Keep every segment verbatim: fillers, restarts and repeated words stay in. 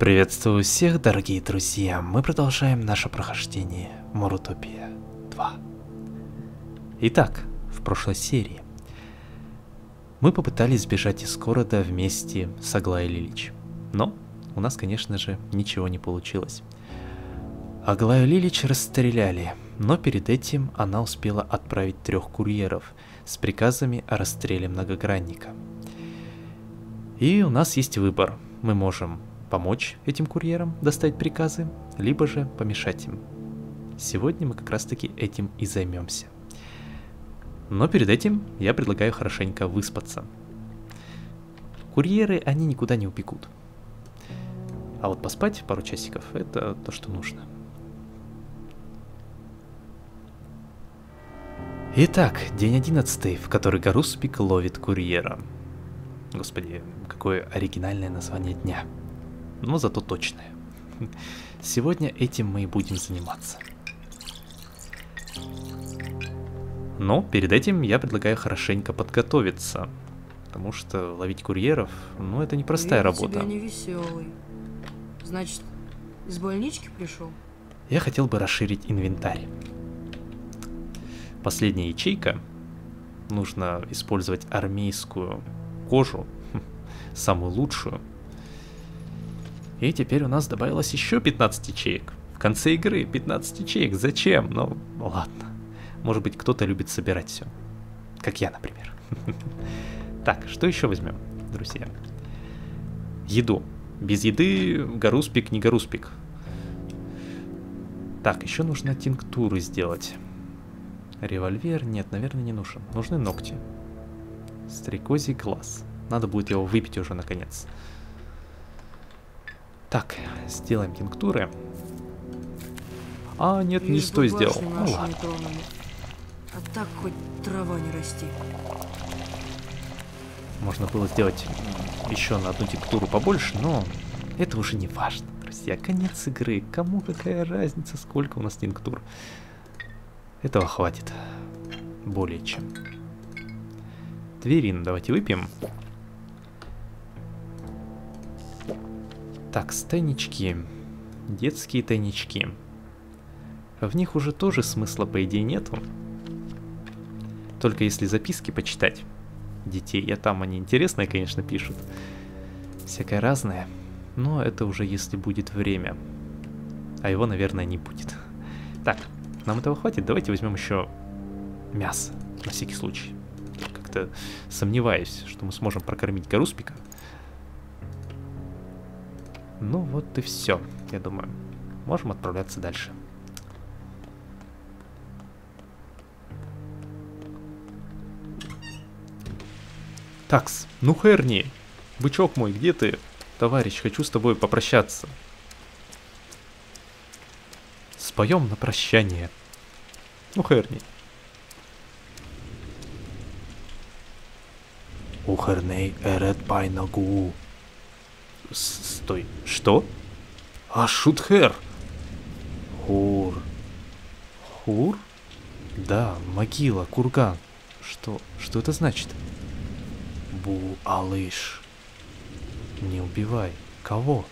Приветствую всех, дорогие друзья. Мы продолжаем наше прохождение Морутопия два. Итак, в прошлой серии мы попытались сбежать из города вместе с Аглаей Лилич. Но у нас, конечно же, ничего не получилось. Аглаю Лилич расстреляли, но перед этим она успела отправить трех курьеров с приказами о расстреле многогранника. И у нас есть выбор. Мы можем помочь этим курьерам доставить приказы, либо же помешать им. Сегодня мы как раз таки этим и займемся. Но перед этим я предлагаю хорошенько выспаться. Курьеры, они никуда не упекут. А вот поспать пару часиков — это то, что нужно. Итак, день одиннадцатый, в который Гаруспик ловит курьера. Господи, какое оригинальное название дня. Но зато точное. Сегодня этим мы и будем заниматься. Но перед этим я предлагаю хорошенько подготовиться. Потому что ловить курьеров, ну, это непростая работа. Тебя не веселый. Значит, из больнички пришел? Я хотел бы расширить инвентарь. Последняя ячейка. Нужно использовать армейскую кожу, самую лучшую. И теперь у нас добавилось еще пятнадцать ячеек. В конце игры пятнадцать ячеек. Зачем? Ну, ладно. Может быть, кто-то любит собирать все. Как я, например. Так, что еще возьмем, друзья? Еду. Без еды Гаруспик не Гаруспик. Так, еще нужно тинктуры сделать. Револьвер, нет, наверное, не нужен. Нужны ногти. Стрекозий глаз. Надо будет его выпить уже наконец. Так, сделаем тинктуры. А, нет, не стой сделал. Ну ладно. А так хоть трава не расти. Можно было сделать еще на одну тинктуру побольше, но это уже не важно, друзья. Конец игры. Кому какая разница, сколько у нас тинктур? Этого хватит. Более чем. Тверин, давайте выпьем. Так, тайнички. Детские тайнички. В них уже тоже смысла, по идее, нету. Только если записки почитать детей. А там они интересные, конечно, пишут. Всякое разное. Но это уже если будет время. А его, наверное, не будет. Так, нам этого хватит. Давайте возьмем еще мясо. На всякий случай. Как-то сомневаюсь, что мы сможем прокормить Гаруспика. Ну вот и все, я думаю. Можем отправляться дальше. Такс, ну Херни, бычок мой, где ты? Товарищ, хочу с тобой попрощаться. Споем на прощание. Ну Херни. Ухерней эрет пайнагу. Стой, что? А, Шутхер! Хур. Хур? Да, могила, курган. Что, что это значит? Бу, алыш. Не убивай. Кого?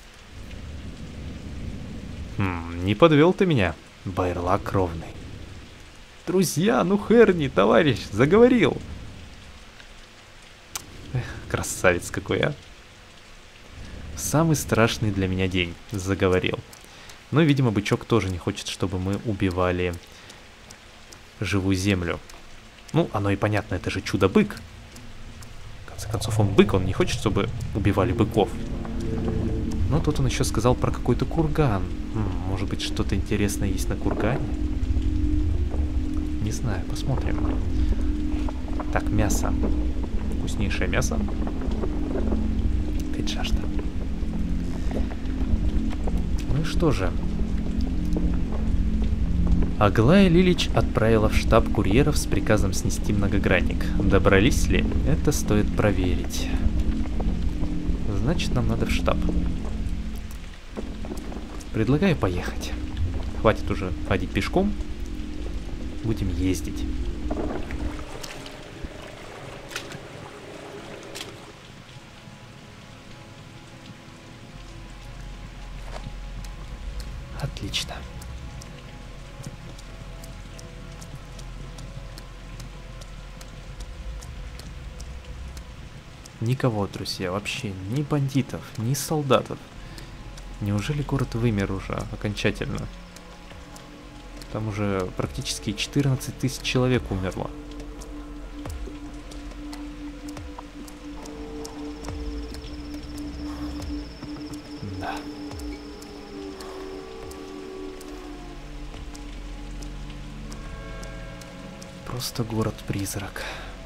Хм, не подвел ты меня, Байрлак кровный. Друзья, ну Херни, товарищ, заговорил. Эх, красавец какой, а. Самый страшный для меня день, заговорил. Но, видимо, бычок тоже не хочет, чтобы мы убивали живую землю. Ну, оно и понятно, это же чудо-бык. В конце концов, он бык, он не хочет, чтобы убивали быков. Но тут он еще сказал про какой-то курган. М, может быть, что-то интересное есть на кургане? Не знаю, посмотрим. Так, мясо. Вкуснейшее мясо. Опять жажда. Ну и что же? Аглая Лилич отправила в штаб курьеров с приказом снести многогранник. Добрались ли? Это стоит проверить. Значит, нам надо в штаб. Предлагаю поехать. Хватит уже ходить пешком. Будем ездить. Отлично. Никого, друзья, вообще, ни бандитов, ни солдатов. Неужели город вымер уже окончательно? Там уже практически четырнадцать тысяч человек умерло. Да. Просто город-призрак.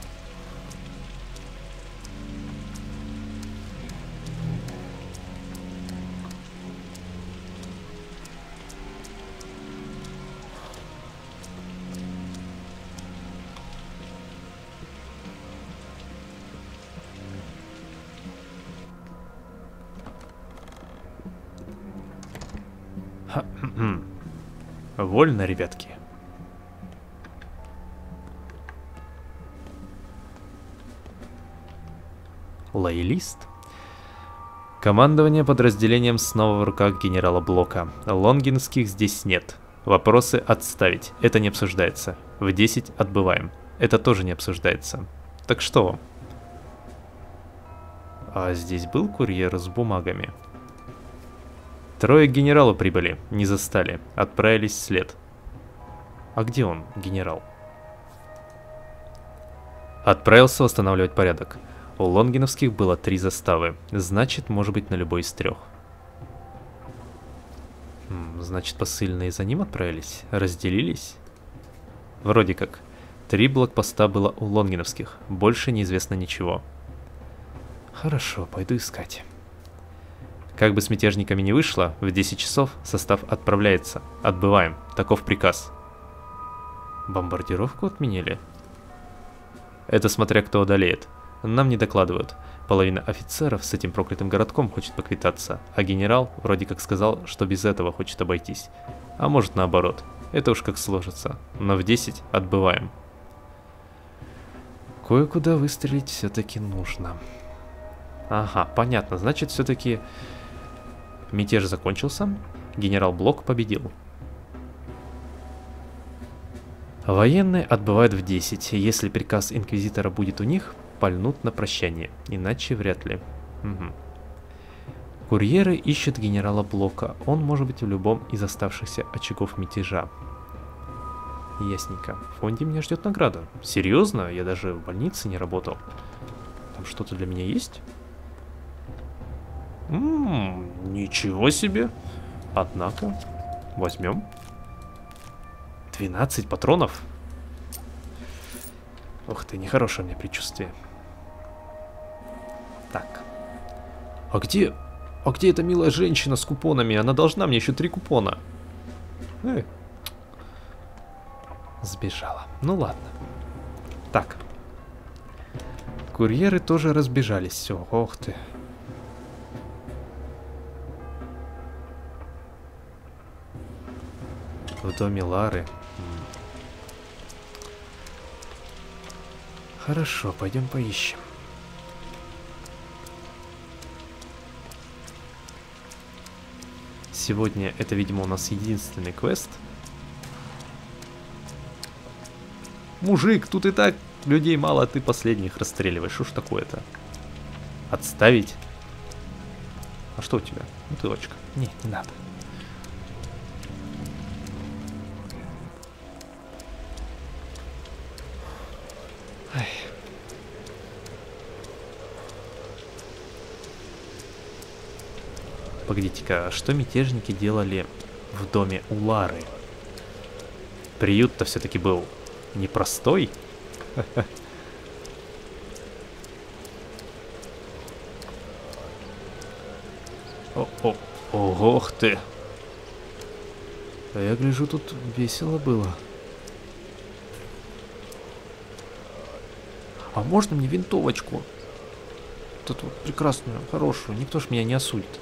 Вольно, ребятки. Лоялист. Командование подразделением снова в руках генерала Блока. Лонгинских здесь нет. Вопросы отставить. Это не обсуждается. В десять отбываем. Это тоже не обсуждается. Так что? А здесь был курьер с бумагами? Трое к генералу прибыли, не застали, отправились вслед. А где он, генерал? Отправился восстанавливать порядок. У лонгиновских было три заставы, значит, может быть на любой из трех. М, значит, посыльные за ним отправились? Разделились? Вроде как. Три блокпоста было у лонгиновских, больше неизвестно ничего. Хорошо, пойду искать. Как бы с мятежниками не вышло, в десять часов состав отправляется. Отбываем. Таков приказ. Бомбардировку отменили? Это смотря кто одолеет. Нам не докладывают. Половина офицеров с этим проклятым городком хочет поквитаться, а генерал вроде как сказал, что без этого хочет обойтись. А может наоборот. Это уж как сложится. Но в десять отбываем. Кое-куда выстрелить все-таки нужно. Ага, понятно. Значит, все-таки... Мятеж закончился, генерал Блок победил. Военные отбывают в десять. Если приказ инквизитора будет у них, пальнут на прощание. Иначе вряд ли. Угу. Курьеры ищут генерала Блока. Он может быть в любом из оставшихся очагов мятежа. Ясненько. В фонде меня ждет награда. Серьезно? Я даже в больнице не работал. Там что-то для меня есть? Ммм, ничего себе. Однако, возьмем. двенадцать патронов. Ух ты, нехорошее мне предчувствие. Так. А где... А где эта милая женщина с купонами? Она должна мне еще три купона. Эй. Сбежала. Ну ладно. Так. Курьеры тоже разбежались. Все, ох ты. В доме Лары. Хорошо, пойдем поищем. Сегодня это, видимо, у нас единственный квест. Мужик, тут и так людей мало, а ты последних расстреливаешь. Что ж такое-то? Отставить? А что у тебя? Бутылочка. Не, не надо. Ай. Погодите-ка, а что мятежники делали в доме у Лары? Приют-то все-таки был непростой. О-о, ох ты. А я гляжу, тут весело было. А можно мне винтовочку? Вот эту вот прекрасную, хорошую. Никто ж меня не осудит.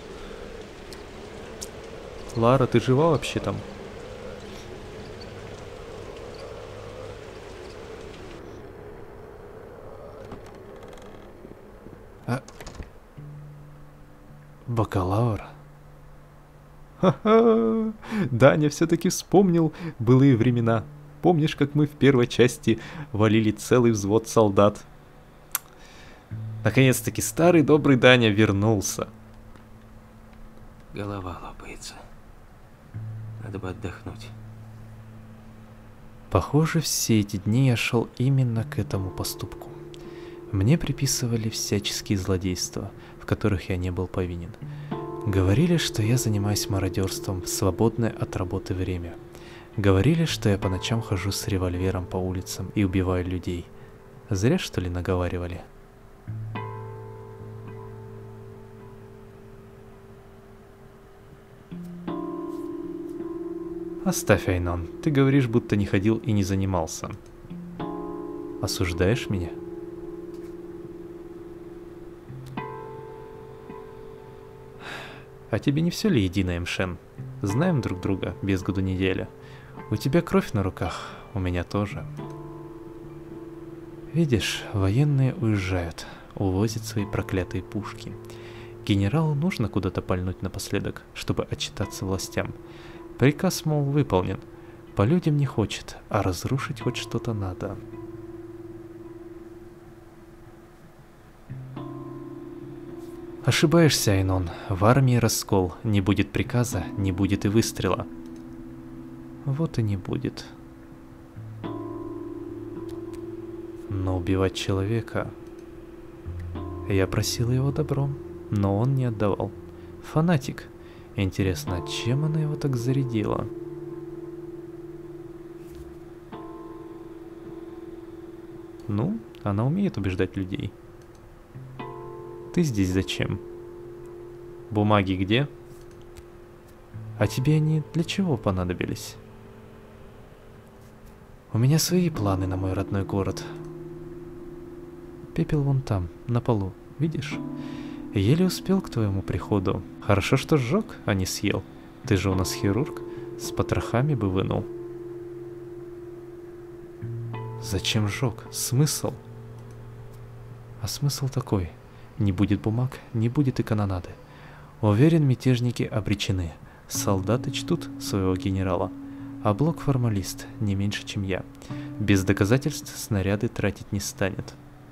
Лара, ты жива вообще там? А... Бакалавр? Ха-ха! Даня все-таки вспомнил былые времена. Помнишь, как мы в первой части валили целый взвод солдат? Наконец-таки старый добрый Даня вернулся. Голова лопается. Надо бы отдохнуть. Похоже, все эти дни я шел именно к этому поступку. Мне приписывали всяческие злодейства, в которых я не был повинен. Говорили, что я занимаюсь мародерством в свободное от работы время. Говорили, что я по ночам хожу с револьвером по улицам и убиваю людей. Зря, что ли, наговаривали? Оставь, Айнон, ты говоришь, будто не ходил и не занимался. Осуждаешь меня? А тебе не все ли едино, Эмшен? Знаем друг друга без году неделя. У тебя кровь на руках, у меня тоже. Видишь, военные уезжают, увозят свои проклятые пушки. Генералу нужно куда-то пальнуть напоследок, чтобы отчитаться властям. Приказ, мол, выполнен. По людям не хочет, а разрушить хоть что-то надо. Ошибаешься, Айнон. В армии раскол. Не будет приказа, не будет и выстрела. Вот и не будет. Но убивать человека... Я просил его добром, но он не отдавал. Фанатик. Интересно, чем она его так зарядила? Ну, она умеет убеждать людей. Ты здесь зачем? Бумаги где? А тебе они для чего понадобились? У меня свои планы на мой родной город. Пепел вон там, на полу, видишь? Еле успел к твоему приходу. Хорошо, что сжег, а не съел. Ты же у нас хирург, с потрохами бы вынул. Зачем сжег? Смысл? А смысл такой. Не будет бумаг, не будет и канонады. Уверен, мятежники обречены. Солдаты чтут своего генерала. А Блок формалист, не меньше, чем я. Без доказательств снаряды тратить не станет.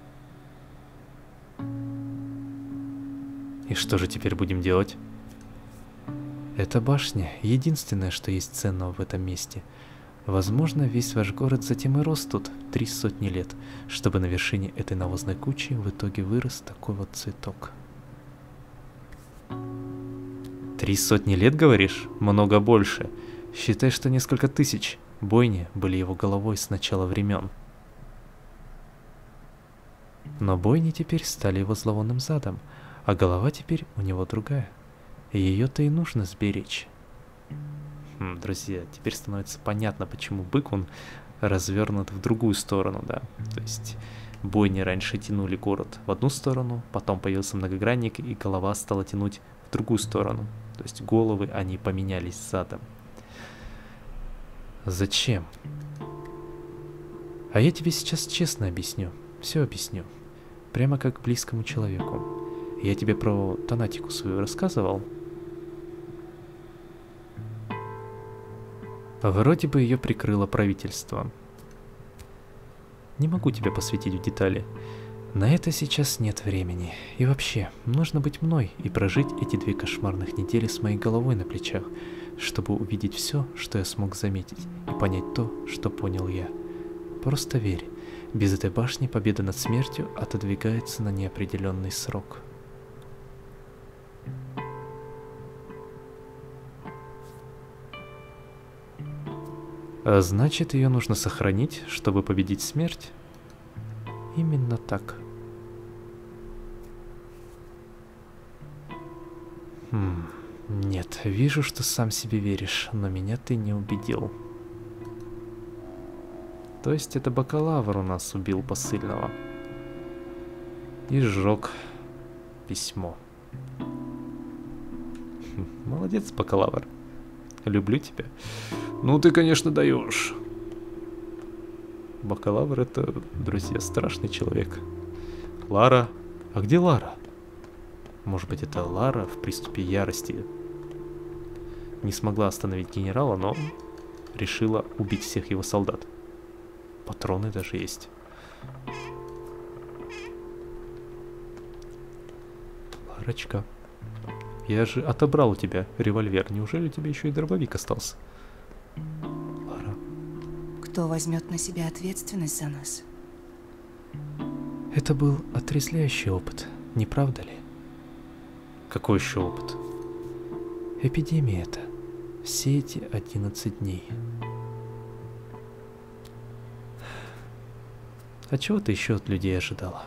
И что же теперь будем делать? Эта башня — единственное, что есть ценного в этом месте. Возможно, весь ваш город затем и рос тут три сотни лет, чтобы на вершине этой навозной кучи в итоге вырос такой вот цветок. Три сотни лет, говоришь? Много больше. Считай, что несколько тысяч. Бойни были его головой с начала времен. Но бойни теперь стали его зловонным задом, а голова теперь у него другая. Ее-то и нужно сберечь. Хм, друзья, теперь становится понятно, почему бык, он развернут в другую сторону, да. То есть бойни раньше тянули город в одну сторону, потом появился многогранник, и голова стала тянуть в другую сторону. То есть головы, они поменялись задом. Зачем? А я тебе сейчас честно объясню. Все объясню. Прямо как близкому человеку. Я тебе про Танатику свою рассказывал. Вроде бы ее прикрыло правительство. Не могу тебя посвятить в детали. На это сейчас нет времени. И вообще, нужно быть мной и прожить эти две кошмарных недели с моей головой на плечах, чтобы увидеть все, что я смог заметить, и понять то, что понял я. Просто верь. Без этой башни победа над смертью отодвигается на неопределенный срок. А значит, ее нужно сохранить, чтобы победить смерть? Именно так. Хм, нет, вижу, что сам себе веришь, но меня ты не убедил. То есть это бакалавр у нас убил посыльного. И сжег письмо. Молодец, бакалавр. Люблю тебя. Ну ты, конечно, даешь. Бакалавр — это, друзья, страшный человек. Лара. А где Лара? Может быть, это Лара в приступе ярости не смогла остановить генерала, но решила убить всех его солдат. Патроны даже есть. Ларочка, я же отобрал у тебя револьвер. Неужели у тебя еще и дробовик остался? Лара. Кто возьмет на себя ответственность за нас? Это был отрезвляющий опыт, не правда ли? Какой еще опыт? Эпидемия это. Все эти одиннадцать дней. А чего ты еще от людей ожидала?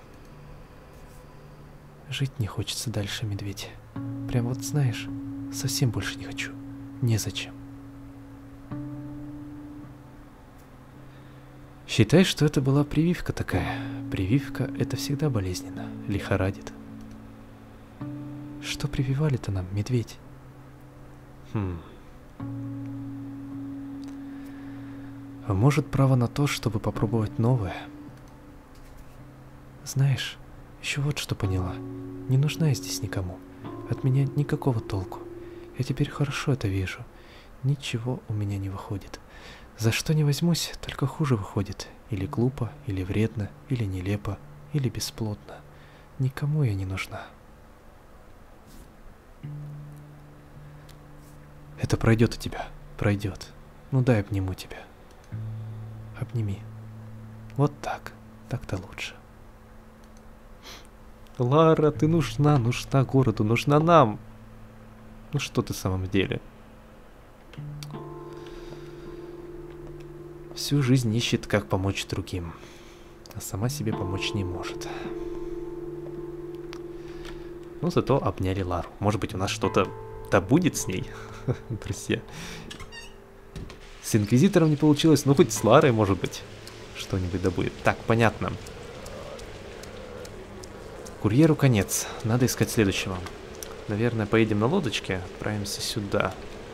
Жить не хочется дальше, медведь. Прям вот знаешь, совсем больше не хочу. Незачем. Считай, что это была прививка такая. Прививка — это всегда болезненно, лихорадит. Что прививали-то нам, медведь? Хм. А может, право на то, чтобы попробовать новое? Знаешь, еще вот что поняла. Не нужна я здесь никому. От меня никакого толку. Я теперь хорошо это вижу. Ничего у меня не выходит. За что не возьмусь, только хуже выходит. Или глупо, или вредно, или нелепо, или бесплодно. Никому я не нужна. Это пройдет у тебя. Пройдет. Ну дай обниму тебя. Обними. Вот так. Так-то лучше. Лара, ты нужна, нужна городу, нужна нам. Ну что ты в самом деле? Всю жизнь ищет, как помочь другим, а сама себе помочь не может. Ну, зато обняли Лару. Может быть, у нас что-то да будет с ней, друзья. С Инквизитором не получилось, ну хоть с Ларой, может быть, что-нибудь да будет. Так, понятно. Курьеру конец. Надо искать следующего. Наверное, поедем на лодочке, отправимся сюда.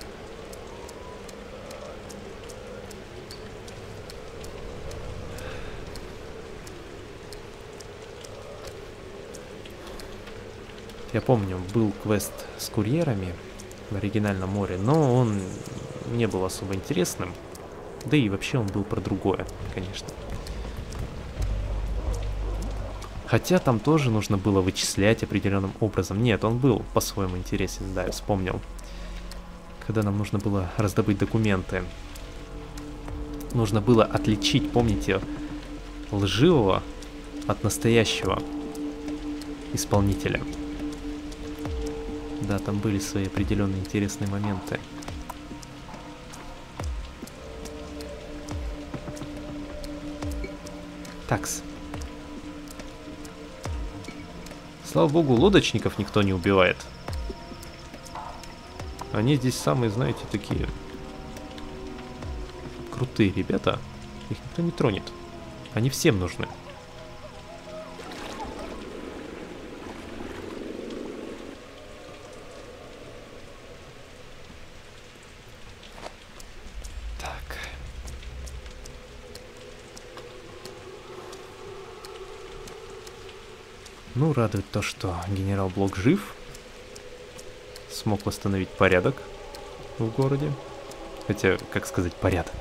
Я помню, был квест с курьерами в оригинальном море, но он не был особо интересным. Да и вообще он был про другое, конечно. Хотя там тоже нужно было вычислять определенным образом. Нет, он был по-своему интересен, да, я вспомнил. Когда нам нужно было раздобыть документы. Нужно было отличить, помните, лживого от настоящего исполнителя. Да, там были свои определенные интересные моменты. Такс. Слава богу, лодочников никто не убивает. Они здесь самые, знаете, такие крутые ребята. Их никто не тронет. Они всем нужны. Так. Ну, радует то, что генерал Блок жив. Смог восстановить порядок в городе. Хотя, как сказать, порядок.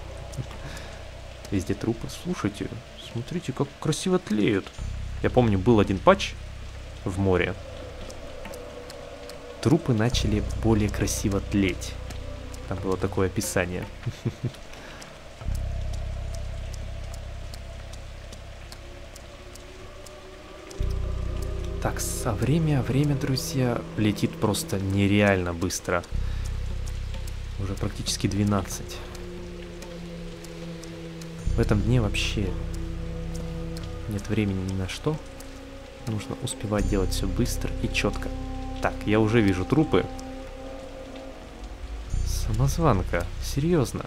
Везде трупы. Слушайте, смотрите, как красиво тлеют. Я помню, был один патч в море. Трупы начали более красиво тлеть. Там было такое описание. Так, а время, время, друзья, летит просто нереально быстро. Уже практически двенадцать. В этом дне вообще нет времени ни на что. Нужно успевать делать все быстро и четко. Так, я уже вижу трупы. Самозванка, серьезно.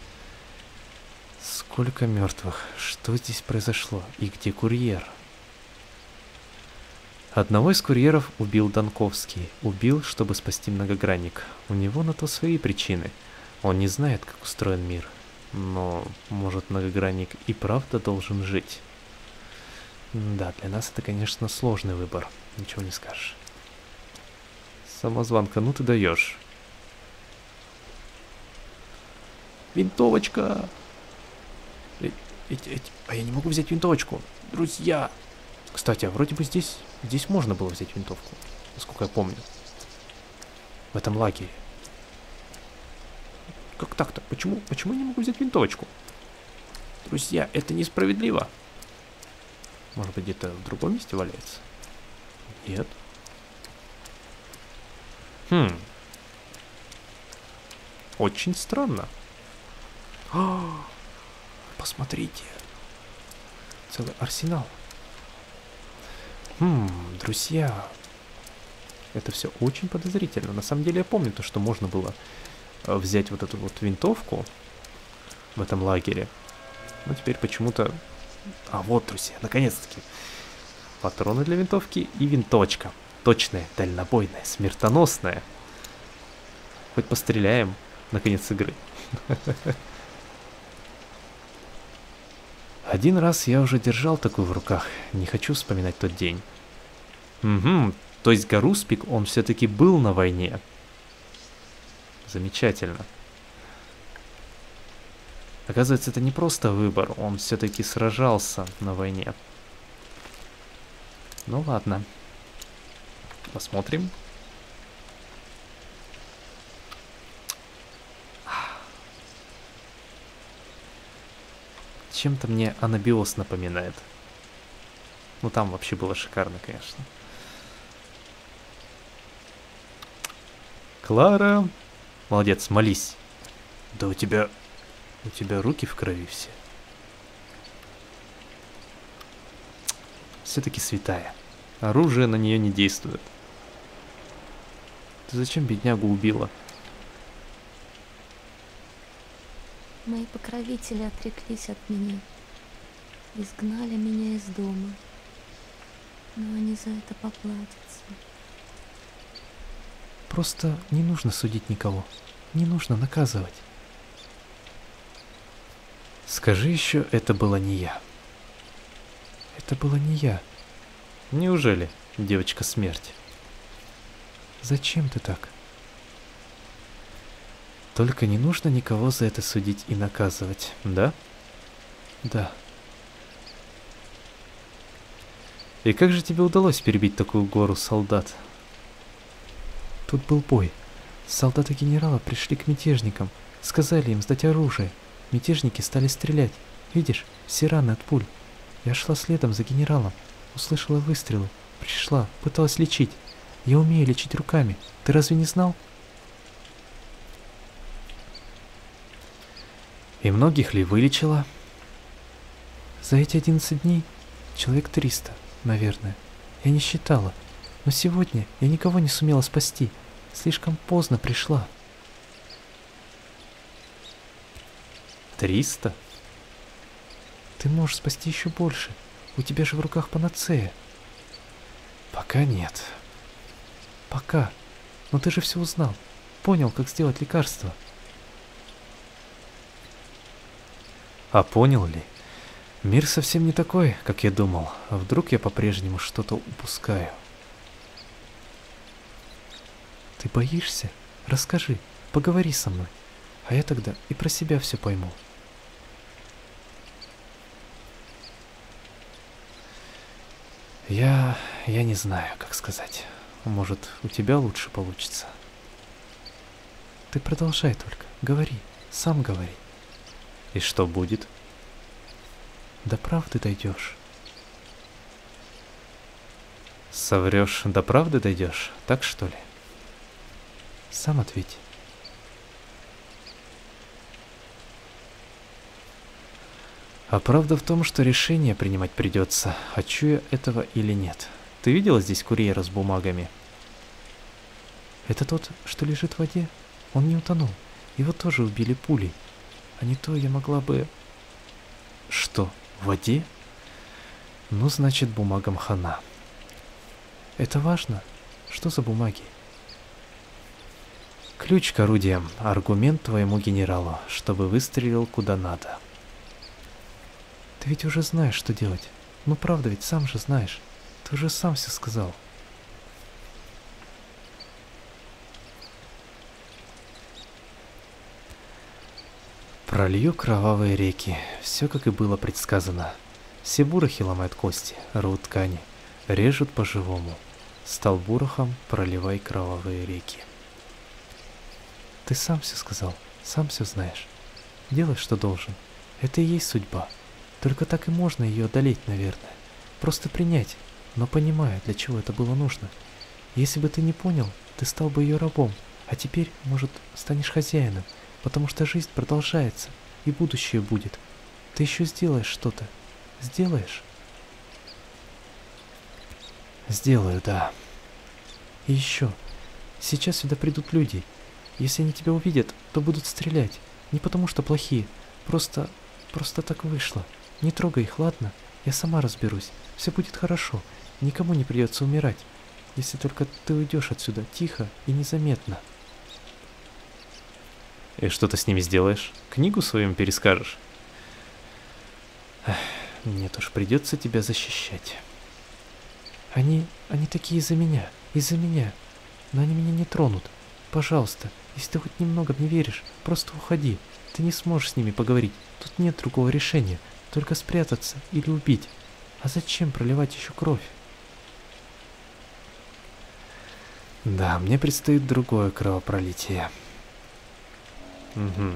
Сколько мертвых? Что здесь произошло? И где курьер? Одного из курьеров убил Донковский. Убил, чтобы спасти многогранник. У него на то свои причины. Он не знает, как устроен мир. Но, может, многогранник и правда должен жить? Да, для нас это, конечно, сложный выбор. Ничего не скажешь. Самозванка, ну ты даешь. Винтовочка! Э, э, э, а я не могу взять винтовочку. Друзья! Кстати, а вроде бы здесь, здесь можно было взять винтовку, насколько я помню. В этом лагере. Как так-то? Почему, почему я не могу взять винтовочку? Друзья, это несправедливо. Может быть, где-то в другом месте валяется? Нет. Хм. Очень странно. О, посмотрите. Целый арсенал. Хм, друзья. Это все очень подозрительно. На самом деле я помню то, что можно было взять вот эту вот винтовку в этом лагере. Но теперь почему-то... А вот, друзья, наконец-таки. Патроны для винтовки и винтовочка. Точная, дальнобойная, смертоносная. Хоть постреляем на конец игры. Один раз я уже держал такую в руках. Не хочу вспоминать тот день. Угу, то есть Гаруспик, он все-таки был на войне. Замечательно. Оказывается, это не просто выбор, он все-таки сражался на войне. Ну ладно. Посмотрим. Чем-то мне анабиоз напоминает. Ну там вообще было шикарно, конечно. Клара. Молодец, молись. Да у тебя... У тебя руки в крови все. Все-таки святая. Оружие на нее не действует. Ты зачем беднягу убила? Мои покровители отреклись от меня, изгнали меня из дома, но они за это поплатятся. Просто не нужно судить никого, не нужно наказывать. Скажи еще, это была не я. Это была не я. Неужели, девочка смерть? Зачем ты так? Только не нужно никого за это судить и наказывать, да? Да. И как же тебе удалось перебить такую гору солдат? Тут был бой. Солдаты генерала пришли к мятежникам, сказали им сдать оружие. Мятежники стали стрелять. Видишь, все раны от пуль. Я шла следом за генералом, услышала выстрелы, пришла, пыталась лечить. Я умею лечить руками. Ты разве не знал? И многих ли вылечила? За эти одиннадцать дней человек триста, наверное. Я не считала. Но сегодня я никого не сумела спасти. Слишком поздно пришла. Триста? Ты можешь спасти еще больше. У тебя же в руках панацея. Пока нет. Пока. Но ты же все узнал. Понял, как сделать лекарство. А понял ли? Мир совсем не такой, как я думал. А вдруг я по-прежнему что-то упускаю? Ты боишься? Расскажи, поговори со мной. А я тогда и про себя все пойму. Я... я не знаю, как сказать. Может, у тебя лучше получится. Ты продолжай только, говори, сам говори. И что будет? До правды дойдешь. Соврешь, до правды дойдешь, так что ли? Сам ответь. А правда в том, что решение принимать придется, хочу я этого или нет. Ты видела здесь курьера с бумагами? Это тот, что лежит в воде? Он не утонул. Его тоже убили пулей. А не то я могла бы... Что, в воде? Ну, значит, бумагам хана. Это важно? Что за бумаги? Ключ к орудиям, аргумент твоему генералу, чтобы выстрелил куда надо. Ты ведь уже знаешь, что делать. Ну правда, ведь сам же знаешь. Ты уже сам все сказал. Пролью кровавые реки. Все как и было предсказано. Все бурахи ломают кости, рвут ткани, режут по-живому. Стал бурахом, проливай кровавые реки. Ты сам все сказал, сам все знаешь. Делай, что должен. Это и есть судьба. Только так и можно ее одолеть, наверное. Просто принять, но понимая, для чего это было нужно. Если бы ты не понял, ты стал бы ее рабом, а теперь, может, станешь хозяином, потому что жизнь продолжается, и будущее будет. Ты еще сделаешь что-то. Сделаешь? Сделаю, да. И еще. Сейчас сюда придут люди. Если они тебя увидят, то будут стрелять. Не потому что плохие. Просто... просто так вышло. Не трогай их, ладно? Я сама разберусь. Все будет хорошо. Никому не придется умирать. Если только ты уйдешь отсюда тихо и незаметно. И что ты с ними сделаешь? Книгу свою им перескажешь? Эх, нет уж, придется тебя защищать. Они... они такие из-за меня. Из-за меня. Но они меня не тронут. Пожалуйста, если ты хоть немного мне веришь, просто уходи. Ты не сможешь с ними поговорить. Тут нет другого решения. Только спрятаться или убить. А зачем проливать еще кровь? Да, мне предстоит другое кровопролитие. Угу.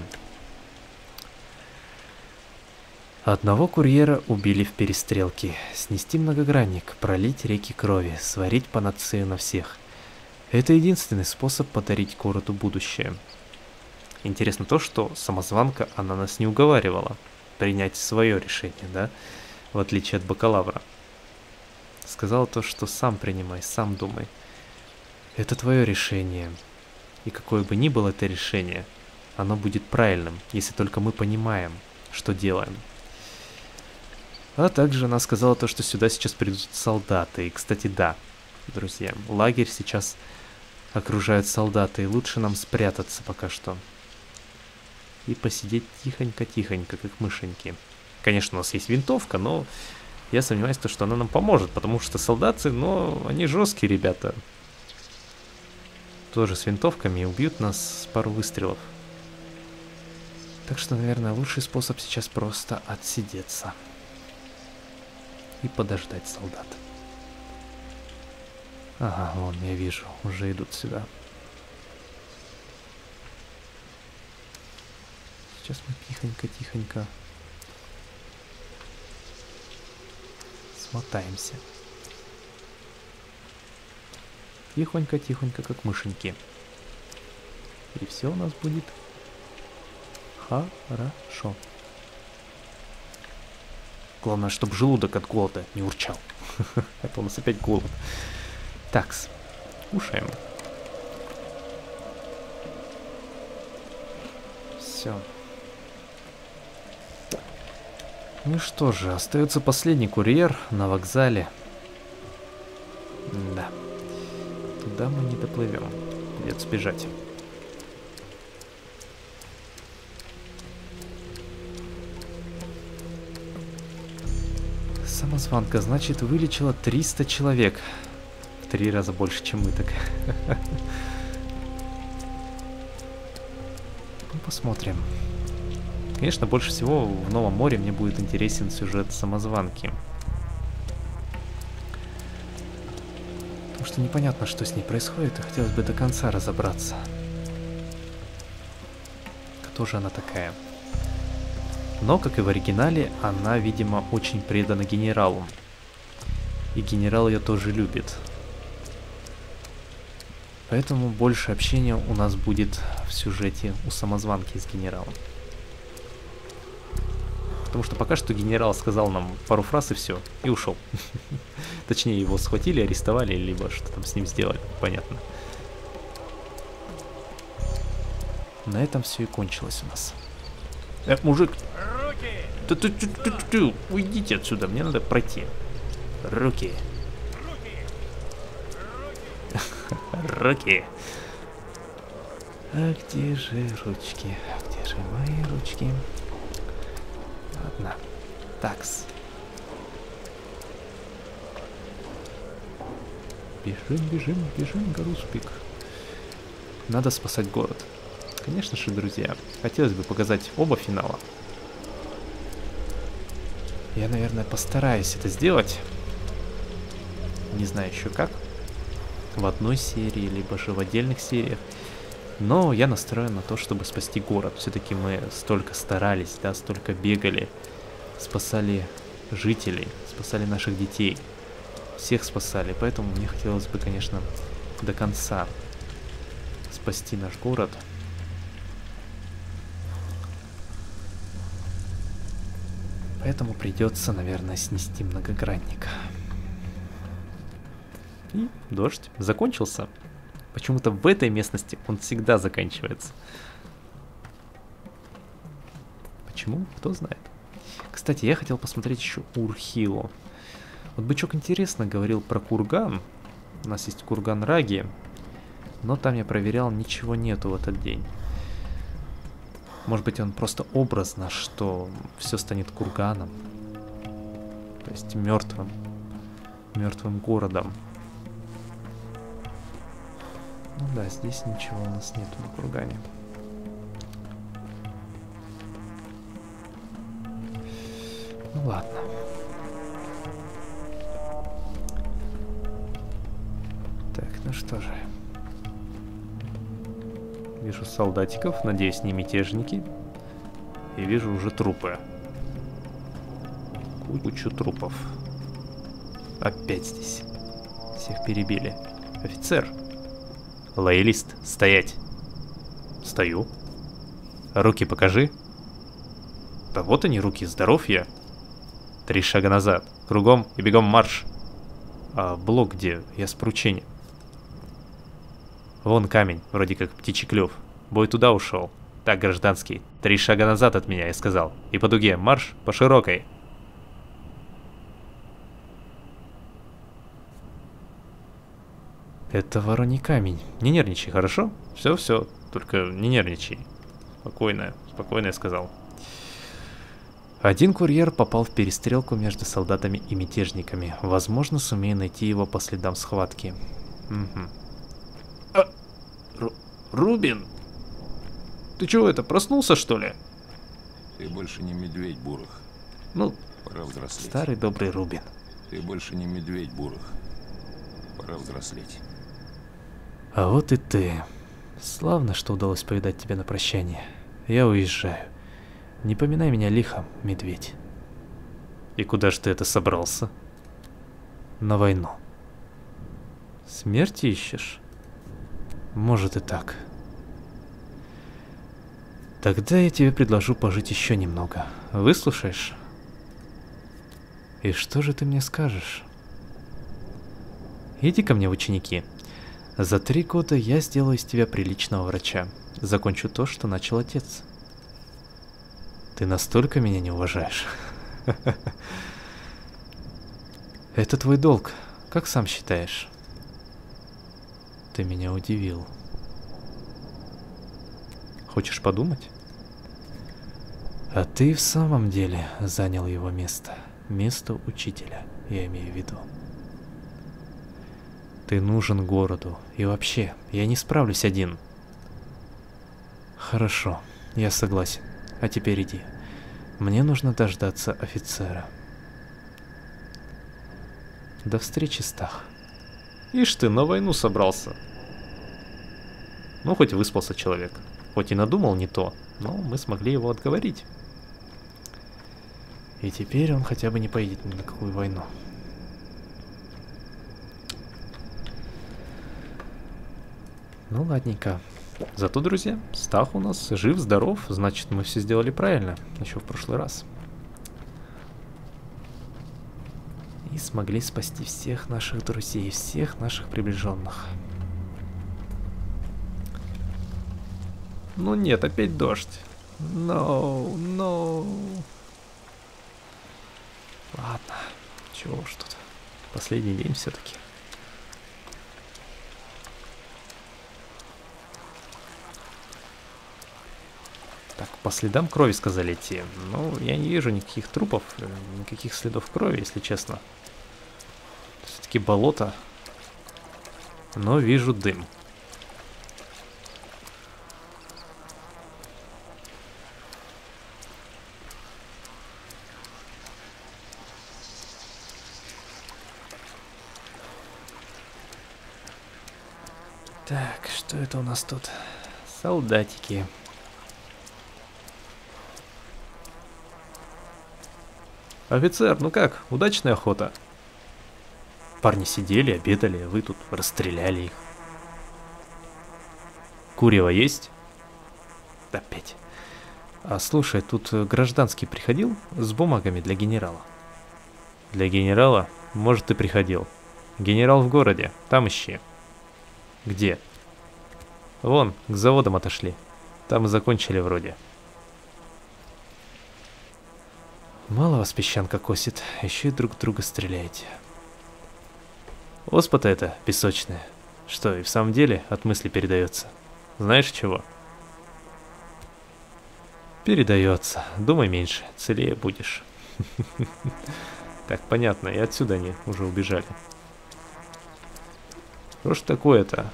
Одного курьера убили в перестрелке. Снести многогранник, пролить реки крови, сварить панацею на всех. Это единственный способ подарить городу будущее. Интересно то, что самозванка, она нас не уговаривала принять свое решение, да? В отличие от бакалавра. Сказала то, что сам принимай, сам думай. Это твое решение. И какое бы ни было это решение, оно будет правильным, если только мы понимаем, что делаем. А также она сказала то, что сюда сейчас придут солдаты. И, кстати, да, друзья, лагерь сейчас окружают солдаты, и лучше нам спрятаться пока что. И посидеть тихонько-тихонько, как мышеньки. Конечно, у нас есть винтовка, но я сомневаюсь, то, что она нам поможет, потому что солдаты, ну, они жесткие ребята. Тоже с винтовками убьют нас с пару выстрелов. Так что, наверное, лучший способ сейчас просто отсидеться. И подождать солдат. Ага, вон, я вижу, уже идут сюда. Сейчас мы тихонько-тихонько смотаемся. Тихонько-тихонько, как мышеньки. И все у нас будет хорошо. Главное, чтобы желудок от голода не урчал. Это у нас опять голод. Такс, кушаем. Все. Ну что же, остается последний курьер на вокзале. Да. Туда мы не доплывем. Придется бежать. Самозванка, значит, вылечила триста человек. В три раза больше, чем мы, так. Ну, посмотрим. Конечно, больше всего в Новом море мне будет интересен сюжет самозванки. Потому что непонятно, что с ней происходит, и хотелось бы до конца разобраться. Кто же она такая? Но, как и в оригинале, она, видимо, очень предана генералу. И генерал ее тоже любит. Поэтому больше общения у нас будет в сюжете у самозванки с генералом. Потому что пока что генерал сказал нам пару фраз и все, и ушел. Точнее, его схватили, арестовали, либо что там с ним сделали, понятно. На этом все и кончилось у нас. Э, мужик! Ты, ты, ты, ты, ты, уйдите отсюда, мне надо пройти. Руки. Руки. А где же ручки? А где же мои ручки? Ладно. Такс. Бежим, бежим, бежим, Гаруспик. Надо спасать город. Конечно же, друзья, хотелось бы показать оба финала. Я, наверное, постараюсь это сделать. Не знаю еще как. В одной серии, либо же в отдельных сериях. Но я настроен на то, чтобы спасти город. Все-таки мы столько старались, да, столько бегали. Спасали жителей, спасали наших детей. Всех спасали. Поэтому мне хотелось бы, конечно, до конца спасти наш город. Поэтому придется, наверное, снести многогранник. И дождь закончился. Почему-то в этой местности он всегда заканчивается. Почему? Кто знает. Кстати, я хотел посмотреть еще Урхилу. Вот Бычок интересно говорил про курган. У нас есть курган Раги. Но там я проверял, ничего нету в этот день. Может быть, он просто образно, что все станет курганом. То есть мертвым. Мертвым городом. Ну да, здесь ничего у нас нету на кургане. Ну ладно. Так, ну что же. Вижу солдатиков, надеюсь, не мятежники. И вижу уже трупы. Кучу трупов. Опять здесь. Всех перебили. Офицер. Лоялист, стоять. Стою. Руки покажи. Да вот они, руки, здоров я. Три шага назад. Кругом и бегом марш. А блок где? Я с поручением. Вон камень, вроде как птичий клюв. Бой туда ушел. Так, гражданский, три шага назад от меня, я сказал. И по дуге, марш по широкой. Это вороний камень. Не нервничай, хорошо? Все-все, только не нервничай. Спокойно, спокойно я сказал. Один курьер попал в перестрелку между солдатами и мятежниками. Возможно, сумею найти его по следам схватки. Угу. А, Ру Рубин? Ты чего это, проснулся, что ли? Ты больше не медведь, Бурых. Ну, пора взрослеть. Старый добрый Рубин. Ты больше не медведь, Бурых. Пора взрослеть. А вот и ты. Славно, что удалось повидать тебя на прощание. Я уезжаю. Не поминай меня лихом, медведь. И куда ж ты это собрался? На войну. Смерти ищешь? Может и так. Тогда я тебе предложу пожить еще немного. Выслушаешь? И что же ты мне скажешь? Иди ко мне в ученики. За три года я сделаю из тебя приличного врача. Закончу то, что начал отец. Ты настолько меня не уважаешь. Это твой долг, как сам считаешь? Ты меня удивил. Хочешь подумать? А ты в самом деле занял его место. Место учителя, я имею в виду. Ты нужен городу. И вообще, я не справлюсь один. Хорошо, я согласен. А теперь иди. Мне нужно дождаться офицера. До встречи, Стах. Ишь ты, на войну собрался. Ну, хоть выспался человек. Хоть и надумал не то, но мы смогли его отговорить. И теперь он хотя бы не поедет ни на какую войну. Ну, ладненько. Зато, друзья, Стах у нас жив-здоров, значит, мы все сделали правильно, еще в прошлый раз. И смогли спасти всех наших друзей, всех наших приближенных. Ну нет, опять дождь. No, no. Ладно, чего уж тут. Последний день все-таки. Так, по следам крови сказали идти. Ну, я не вижу никаких трупов, никаких следов крови, если честно. Все-таки болото. Но вижу дым. Так, что это у нас тут? Солдатики. Офицер, ну как, удачная охота? Парни сидели, обедали, вы тут расстреляли их. Курево есть? Опять. А слушай, тут гражданский приходил с бумагами для генерала? Для генерала? Может, и приходил. Генерал в городе, там ищи. Где? Вон, к заводам отошли. Там и закончили вроде. Мало вас песчанка косит, еще и друг друга стреляете. Оспа-то это песочная. Что, и в самом деле от мысли передается? Знаешь чего? Передается. Думай меньше, целее будешь. Так, понятно, и отсюда они уже убежали. Что ж такое-то?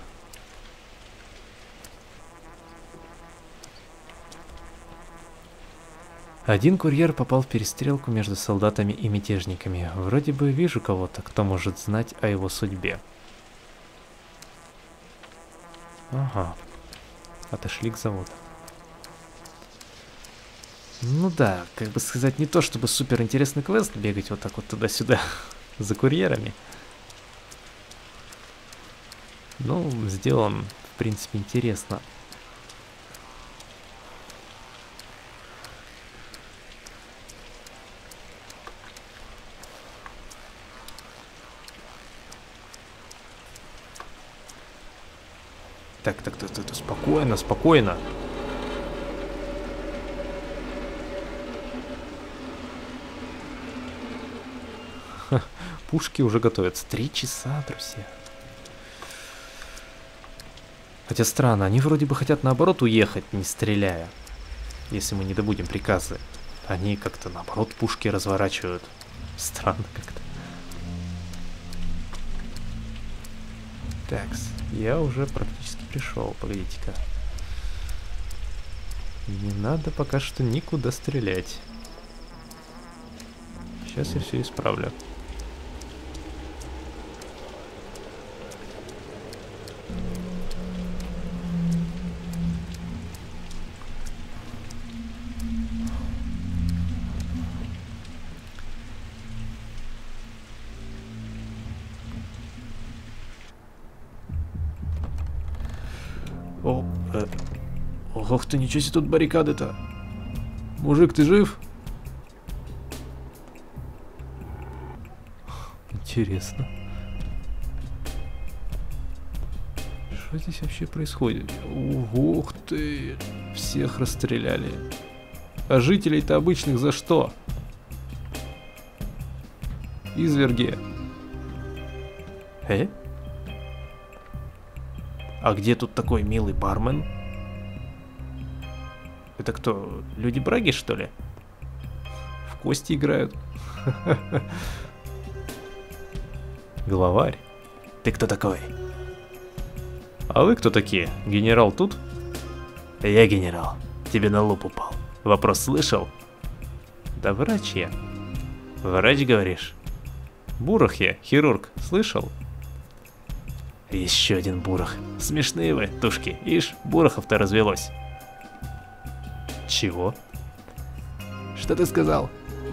Один курьер попал в перестрелку между солдатами и мятежниками. Вроде бы вижу кого-то, кто может знать о его судьбе. Ага. Отошли к заводу. Ну да, как бы сказать, не то чтобы супер интересный квест бегать вот так вот туда-сюда за курьерами. Ну, сделан, в принципе, интересно. Так, так, так, так, спокойно, спокойно. Ха, пушки уже готовятся. Три часа, друзья. Хотя странно, они вроде бы хотят наоборот уехать, не стреляя. Если мы не добудем приказы. Они как-то наоборот пушки разворачивают. Странно как-то. Такс, я уже практически пришел. Погодите-ка. Не надо пока что никуда стрелять. Сейчас я все исправлю. О, э, ох ты, ничего себе тут баррикады-то. Мужик, ты жив? Интересно. Что здесь вообще происходит? Ух ты, всех расстреляли. А жителей-то обычных за что? Изверги. Э? А где тут такой милый бармен? Это кто? Люди Браги, что ли? В кости играют? Главарь. Ты кто такой? А вы кто такие? Генерал тут? Я генерал. Тебе на лоб упал. Вопрос слышал? Да врач я. Врач, говоришь? Бурах я, хирург. Слышал? Еще один Бурах. Смешные вы, тушки. Ишь, Бурахов-то развелось. Чего? Что ты сказал?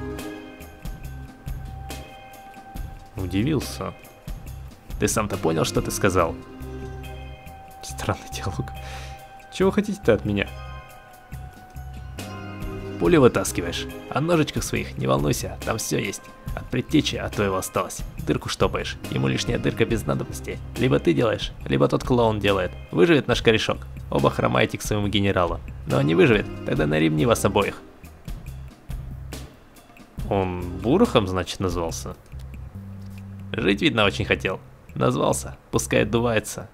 Удивился. Ты сам-то понял, что ты сказал? Странный диалог. Чего хотите-то от меня? Пули вытаскиваешь. О ножичках своих не волнуйся, там все есть. От предтечи от твоего осталось. Дырку штопаешь. Ему лишняя дырка без надобности. Либо ты делаешь, либо тот клоун делает. Выживет наш корешок. Оба хромаете к своему генералу. Но не выживет, тогда на ремни вас обоих. Он Бурахом, значит, назвался? Жить, видно, очень хотел. Назвался, пускай отдувается.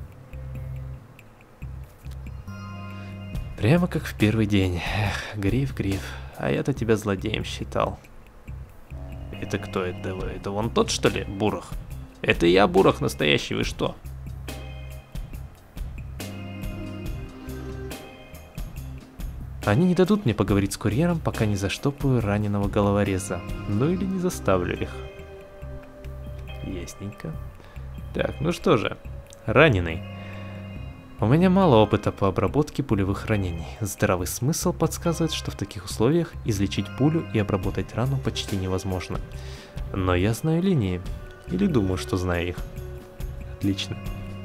Прямо как в первый день. Эх, Гриф, Гриф. А я-то тебя злодеем считал. Это кто это? Это вон тот, что ли, Бурах? Это я, Бурах настоящий, вы что? Они не дадут мне поговорить с курьером, пока не заштопаю раненого головореза. Ну или не заставлю их. Ясненько. Так, ну что же, раненый. У меня мало опыта по обработке пулевых ранений. Здравый смысл подсказывает, что в таких условиях излечить пулю и обработать рану почти невозможно. Но я знаю линии. Или думаю, что знаю их. Отлично.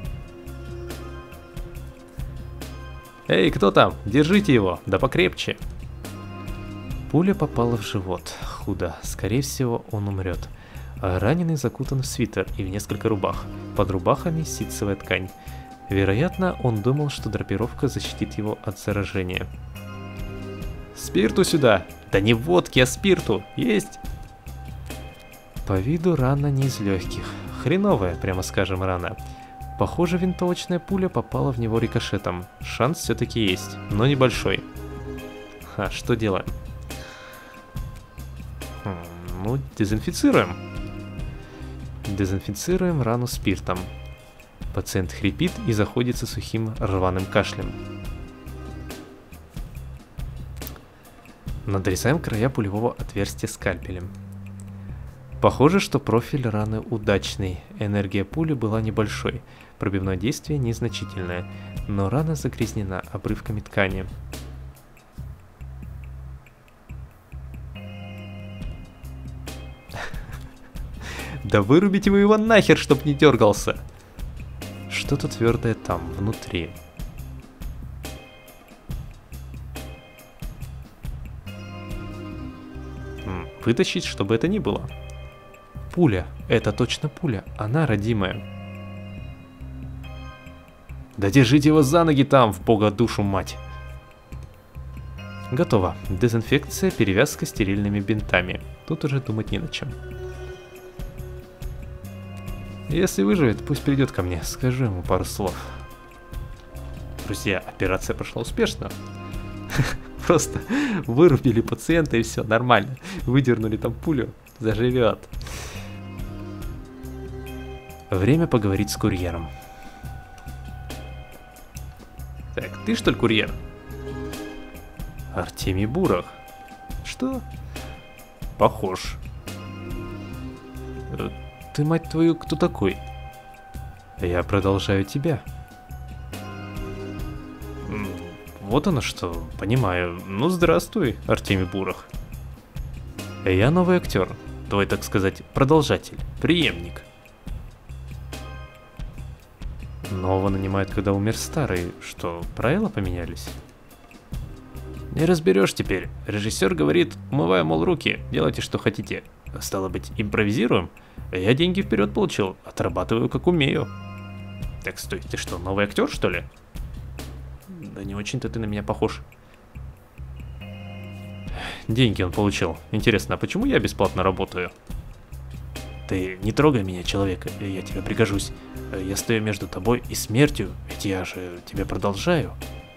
Эй, кто там? Держите его, да покрепче. Пуля попала в живот. Худо. Скорее всего, он умрет. Раненый закутан в свитер и в несколько рубах. Под рубахами ситцевая ткань. Вероятно, он думал, что драпировка защитит его от заражения. Спирту сюда! Да не водки, а спирту! Есть! По виду рана не из легких. Хреновая, прямо скажем, рана. Похоже, винтовочная пуля попала в него рикошетом. Шанс все-таки есть, но небольшой. А что делаем? Хм, ну, дезинфицируем. Дезинфицируем рану спиртом. Пациент хрипит и заходится сухим рваным кашлем. Надрезаем края пулевого отверстия скальпелем. Похоже, что профиль раны удачный. Энергия пули была небольшой. Пробивное действие незначительное. Но рана загрязнена обрывками ткани. Да вырубите вы его нахер, чтоб не дергался. Что-то твердое там, внутри. Вытащить, чтобы это ни было. Пуля. Это точно пуля. Она родимая. Да держите его за ноги там, в бога душу мать. Готово. Дезинфекция, перевязка стерильными бинтами. Тут уже думать не на чем. Если выживет, пусть придет ко мне, скажу ему пару слов. Друзья, операция прошла успешно. Просто вырубили пациента и все, нормально. Выдернули там пулю, заживет. Время поговорить с курьером. Так, ты что ли курьер? Артемий Бурах. Что? Похож. Ты, мать твою, кто такой? Я продолжаю тебя. Вот оно что, понимаю. Ну, здравствуй, Артемий Бурах. Я новый актер. Твой, так сказать, продолжатель, преемник. Нового нанимают, когда умер старый. Что, правила поменялись? Не разберешь теперь. Режиссер говорит, умываю, мол, руки, делайте, что хотите. Стало быть, импровизируем? Я деньги вперед получил, отрабатываю как умею. Так, стой, ты что, новый актер, что ли? Да не очень-то ты на меня похож. Деньги он получил. Интересно, а почему я бесплатно работаю? Ты не трогай меня, человек, я тебе пригожусь. Я стою между тобой и смертью, ведь я же тебя продолжаю.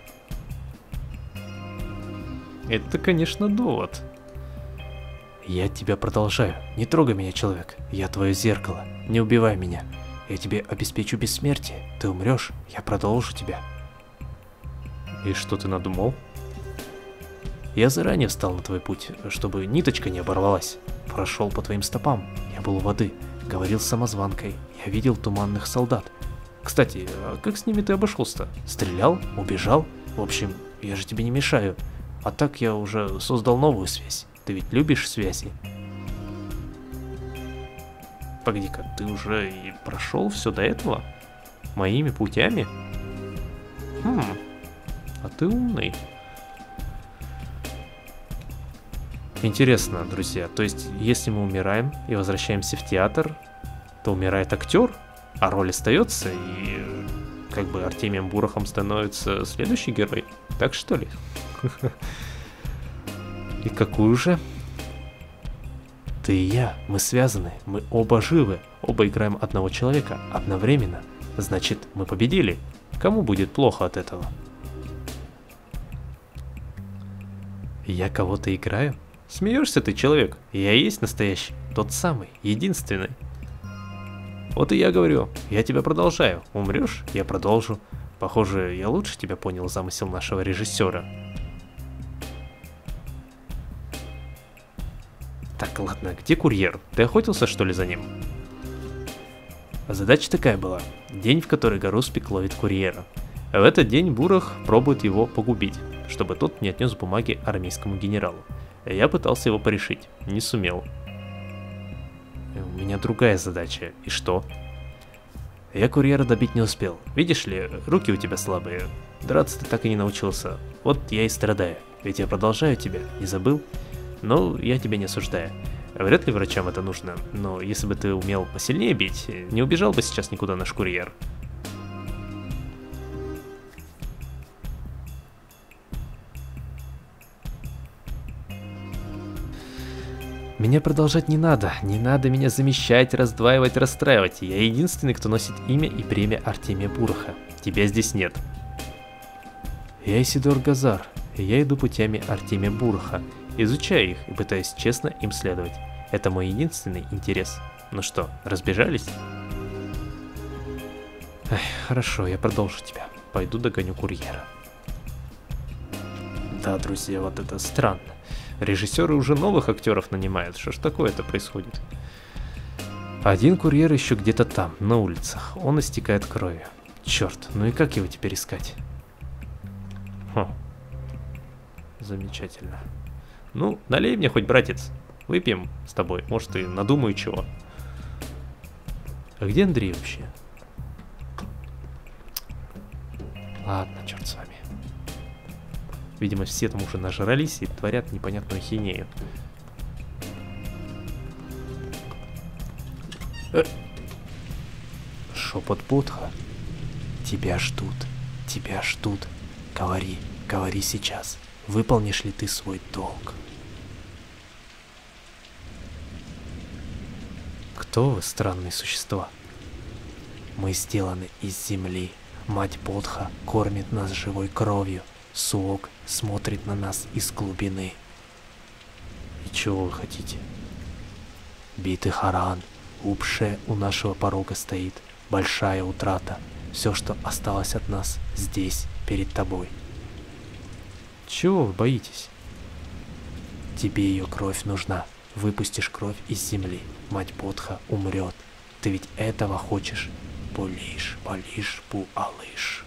Это, конечно, довод. Я тебя продолжаю. Не трогай меня, человек. Я твое зеркало. Не убивай меня. Я тебе обеспечу бессмертие. Ты умрешь, я продолжу тебя. И что ты надумал? Я заранее встал на твой путь, чтобы ниточка не оборвалась. Прошел по твоим стопам. Я был у воды. Говорил с самозванкой. Я видел туманных солдат. Кстати, а как с ними ты обошелся-то? Стрелял? Убежал? В общем, я же тебе не мешаю. А так я уже создал новую связь. Ты ведь любишь связи? Погоди-ка, ты уже и прошел все до этого? Моими путями? Хм, а ты умный. Интересно, друзья, то есть, если мы умираем и возвращаемся в театр, то умирает актер, а роль остается, и как бы Артемием Бурахом становится следующий герой? Так что ли? И какую же? Ты и я, мы связаны, мы оба живы, оба играем одного человека одновременно. Значит, мы победили. Кому будет плохо от этого? Я кого-то играю? Смеешься ты, человек? Я и есть настоящий, тот самый, единственный. Вот и я говорю, я тебя продолжаю. Умрешь, я продолжу. Похоже, я лучше тебя понял замысел нашего режиссера. Так, ладно, где курьер? Ты охотился, что ли, за ним? Задача такая была. День, в который Гаруспик ловит курьера. В этот день Бурах пробует его погубить, чтобы тот не отнес бумаги армейскому генералу. Я пытался его порешить, не сумел. У меня другая задача. И что? Я курьера добить не успел. Видишь ли, руки у тебя слабые. Драться ты так и не научился. Вот я и страдаю. Ведь я продолжаю тебя, не забыл? Но я тебя не осуждаю. Вряд ли врачам это нужно, но если бы ты умел посильнее бить, не убежал бы сейчас никуда наш курьер. Меня продолжать не надо, не надо меня замещать, раздваивать, расстраивать. Я единственный, кто носит имя и бремя Артемия Бураха. Тебя здесь нет. Я Исидор Газар, и я иду путями Артемия Бураха, изучаю их и пытаюсь честно им следовать. Это мой единственный интерес. Ну что, разбежались? Эх, хорошо, я продолжу тебя. Пойду догоню курьера. Да, друзья, вот это странно. Режиссеры уже новых актеров нанимают. Что ж такое-то происходит? Один курьер еще где-то там, на улицах. Он истекает кровью. Черт, ну и как его теперь искать? Хм. Замечательно. Ну, налей мне хоть, братец. Выпьем с тобой. Может, и надумаю чего. А где Андрей вообще? Ладно, черт с вами. Видимо, все там уже нажрались и творят непонятную хинею. Э. Шепот Бодха. Тебя ждут, тебя ждут. Говори, говори сейчас. Выполнишь ли ты свой долг? Кто вы, странные существа? Мы сделаны из земли. Мать Бодха кормит нас живой кровью. Суок смотрит на нас из глубины. И чего вы хотите? Битый Харан, Упше у нашего порога стоит. Большая утрата. Все, что осталось от нас, здесь, перед тобой. Чего вы боитесь? Тебе ее кровь нужна. Выпустишь кровь из земли. Мать Бодха умрет. Ты ведь этого хочешь? Булиш, балиш, бу-алыш.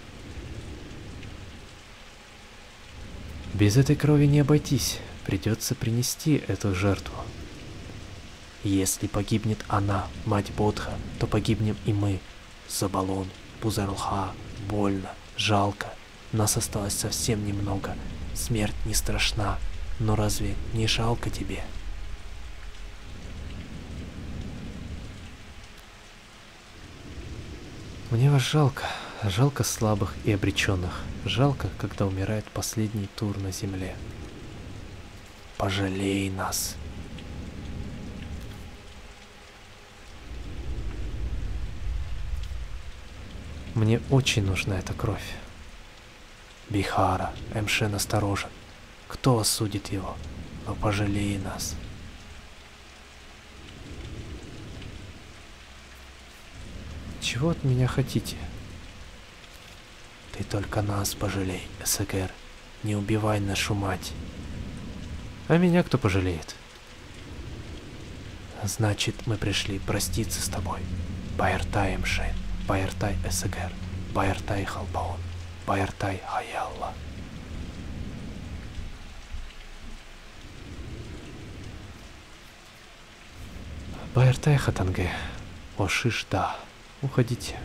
Без этой крови не обойтись, придется принести эту жертву. Если погибнет она, мать Бодха, то погибнем и мы. Забалон, Бузарлха, больно, жалко. Нас осталось совсем немного. Смерть не страшна, но разве не жалко тебе? Мне вас жалко. Жалко слабых и обреченных. Жалко, когда умирает последний тур на земле. Пожалей нас. Мне очень нужна эта кровь. Бихара, Эмшен осторожен. Кто осудит его? Но пожалей нас. Чего от меня хотите? Ты только нас пожалей, Эсэгэр. Не убивай нашу мать. А меня кто пожалеет? Значит, мы пришли проститься с тобой. Байртай Эмшен, Байртай Эсэгэр, Байртай Халбаон, Байртай Хаялла. Байртай Хатанге, Ошиш, да. Уходите.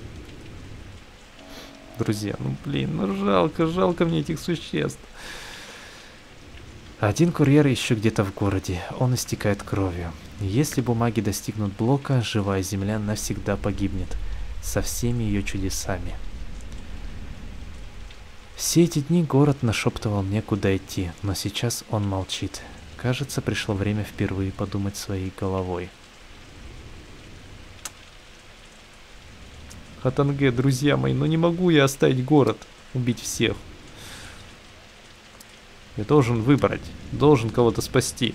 Друзья, ну блин, ну жалко, жалко мне этих существ. Один курьер еще где-то в городе, он истекает кровью. Если бумаги достигнут блока, живая земля навсегда погибнет, со всеми ее чудесами. Все эти дни город нашептывал мне, куда идти, но сейчас он молчит. Кажется, пришло время впервые подумать своей головой. Хатанге, друзья мои, но не могу я оставить город, убить всех. Я должен выбрать, должен кого-то спасти.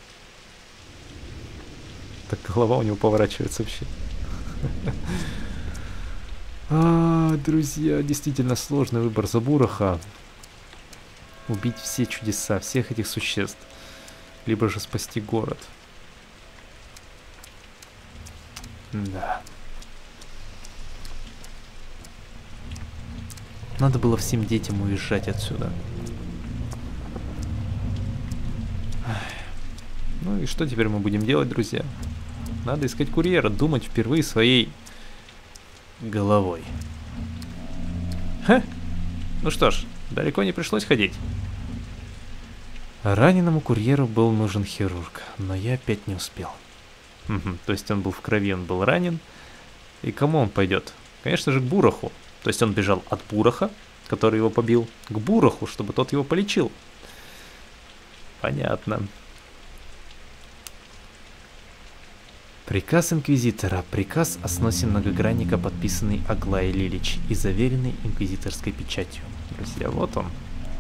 Так голова у него поворачивается вообще. А, друзья, действительно сложный выбор за Бураха. Убить все чудеса, всех этих существ. Либо же спасти город. Да. Надо было всем детям уезжать отсюда. Ну и что теперь мы будем делать, друзья? Надо искать курьера, думать впервые своей головой. Ха! Ну что ж, далеко не пришлось ходить. Раненому курьеру был нужен хирург, но я опять не успел. Угу, то есть он был в крови, он был ранен. И к кому он пойдет? Конечно же, к Бураху. То есть он бежал от Бураха, который его побил, к Бураху, чтобы тот его полечил. Понятно. Приказ инквизитора. Приказ о сносе многогранника, подписанный Аглаей Лилич и заверенный инквизиторской печатью. Друзья, вот он.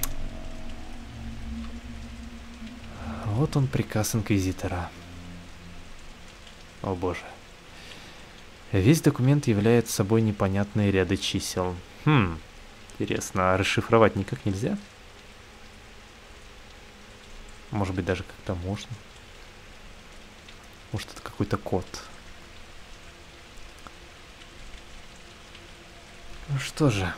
Вот он, приказ инквизитора. О боже. Весь документ является собой непонятные ряды чисел. Хм, интересно, а расшифровать никак нельзя? Может быть, даже как-то можно? Может, это какой-то код. Ну что же.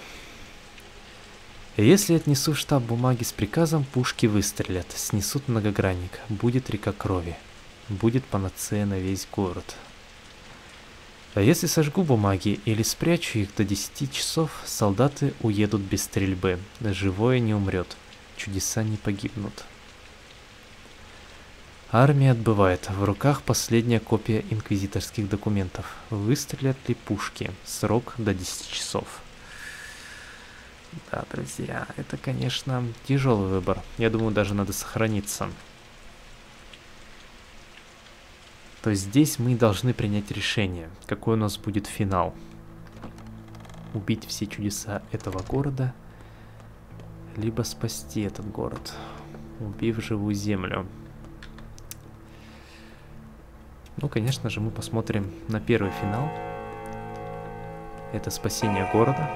Если отнесу в штаб бумаги с приказом, пушки выстрелят, снесут многогранник, будет река крови, будет панацея на весь город. А если сожгу бумаги или спрячу их до десяти часов, солдаты уедут без стрельбы, живое не умрет, чудеса не погибнут. Армия отбывает, в руках последняя копия инквизиторских документов. Выстрелят ли пушки? Срок до десяти часов. Да, друзья, это, конечно, тяжелый выбор. Я думаю, даже надо сохраниться. То есть здесь мы должны принять решение, какой у нас будет финал. Убить все чудеса этого города, либо спасти этот город, убив живую землю. Ну, конечно же, мы посмотрим на первый финал. Это спасение города.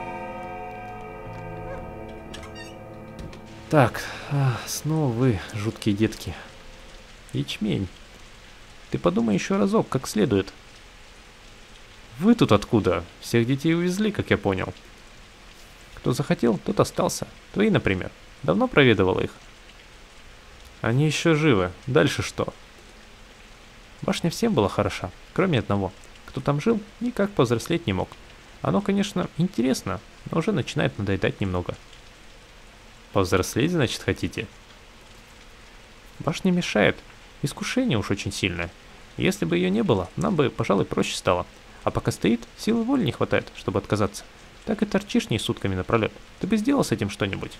Так, а, снова вы, жуткие детки. Ячмень. Ты подумай еще разок, как следует. Вы тут откуда? Всех детей увезли, как я понял. Кто захотел, тот остался. Твои, например. Давно проведывала их. Они еще живы. Дальше что? Башня всем была хороша, кроме одного. Кто там жил, никак повзрослеть не мог. Оно, конечно, интересно, но уже начинает надоедать немного. Повзрослеть, значит, хотите? Башня мешает. Искушение уж очень сильное. Если бы ее не было, нам бы, пожалуй, проще стало. А пока стоит, силы воли не хватает, чтобы отказаться. Так и торчишь не сутками напролет. Ты бы сделал с этим что-нибудь?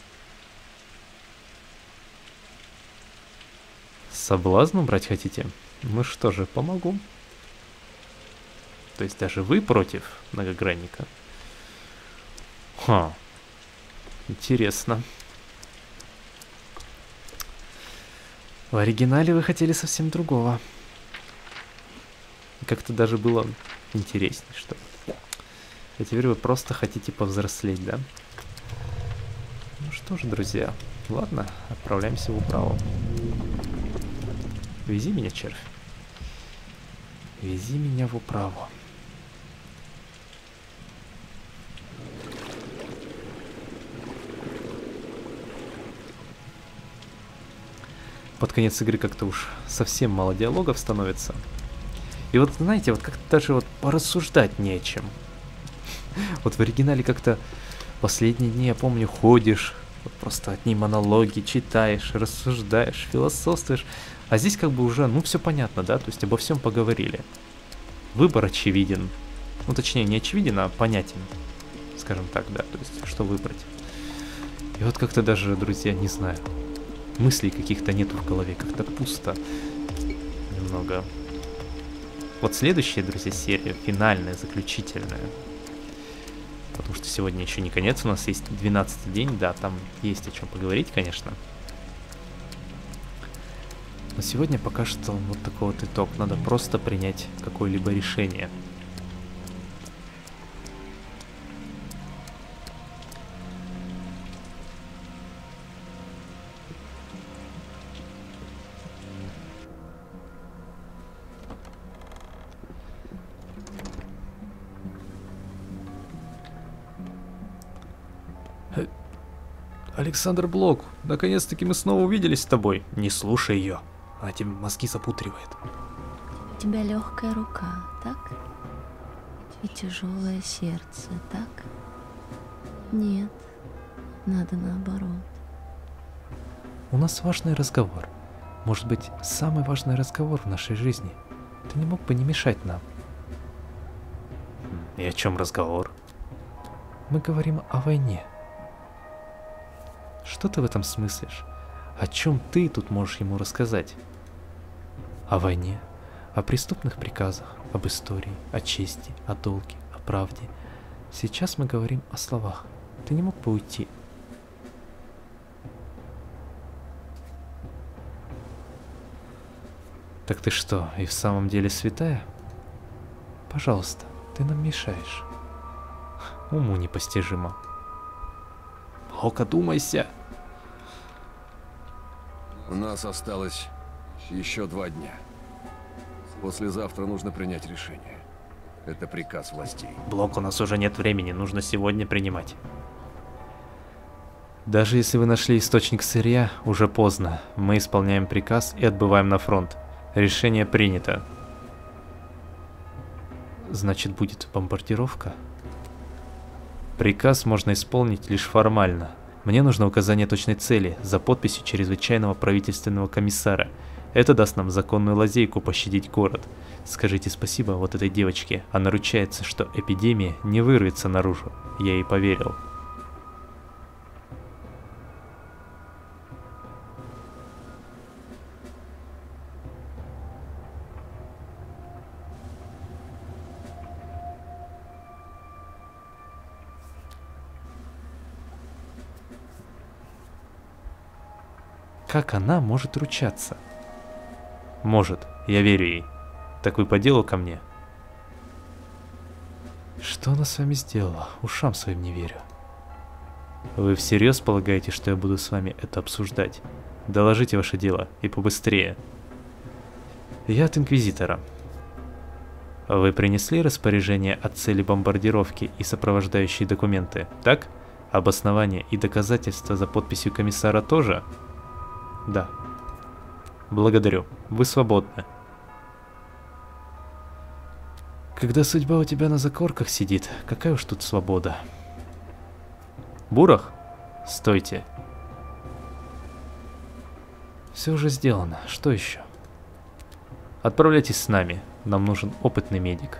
Соблазн убрать хотите? Ну что же, помогу. То есть даже вы против многогранника? Ха. Интересно. В оригинале вы хотели совсем другого. Как-то даже было интереснее, что ли. А теперь вы просто хотите повзрослеть, да? Ну что ж, друзья. Ладно, отправляемся в управу. Вези меня, червь. Вези меня в управу. Под конец игры как-то уж совсем мало диалогов становится. И вот, знаете, вот как-то даже вот порассуждать не о чем. Вот в оригинале как-то последние дни, я помню, ходишь, вот просто одни монологи, читаешь, рассуждаешь, философствуешь. А здесь как бы уже, ну, все понятно, да, то есть обо всем поговорили. Выбор очевиден. Ну, точнее, не очевиден, а понятен. Скажем так, да, то есть, что выбрать. И вот как-то даже, друзья, не знаю. Мыслей каких-то нету в голове, как-то пусто. Немного. Вот следующая, друзья, серия, финальная, заключительная. Потому что сегодня еще не конец, у нас есть двенадцатый день, да, там есть о чем поговорить, конечно. Но сегодня пока что вот такой вот итог. Надо просто принять какое-либо решение. Александр Блок, наконец-таки мы снова увиделись с тобой. Не слушай ее, она тебе мозги запутривает. У тебя легкая рука, так? И тяжелое сердце, так? Нет, надо наоборот. У нас важный разговор. Может быть, самый важный разговор в нашей жизни. Ты не мог бы не мешать нам. И о чем разговор? Мы говорим о войне. Что ты в этом смыслишь? О чем ты тут можешь ему рассказать? О войне, о преступных приказах, об истории, о чести, о долге, о правде. Сейчас мы говорим о словах. Ты не мог бы уйти? Так ты что, и в самом деле святая? Пожалуйста, ты нам мешаешь. Уму непостижимо. Блок, одумайся. У нас осталось еще два дня. Послезавтра нужно принять решение. Это приказ властей. Блок, у нас уже нет времени, нужно сегодня принимать. Даже если вы нашли источник сырья, уже поздно. Мы исполняем приказ и отбываем на фронт. Решение принято. Значит, будет бомбардировка? Приказ можно исполнить лишь формально. Мне нужно указание точной цели за подписью чрезвычайного правительственного комиссара. Это даст нам законную лазейку пощадить город. Скажите спасибо вот этой девочке. Она ручается, что эпидемия не вырвется наружу. Я ей поверил. Как она может ручаться? Может, я верю ей. Так вы по делу ко мне? Что она с вами сделала? Ушам своим не верю. Вы всерьез полагаете, что я буду с вами это обсуждать? Доложите ваше дело, и побыстрее. Я от Инквизитора. Вы принесли распоряжение о цели бомбардировки и сопровождающие документы, так? Обоснование и доказательства за подписью комиссара тоже? Да. Благодарю. Вы свободны. Когда судьба у тебя на закорках сидит, какая уж тут свобода. Бурах? Стойте. Все уже сделано. Что еще? Отправляйтесь с нами. Нам нужен опытный медик.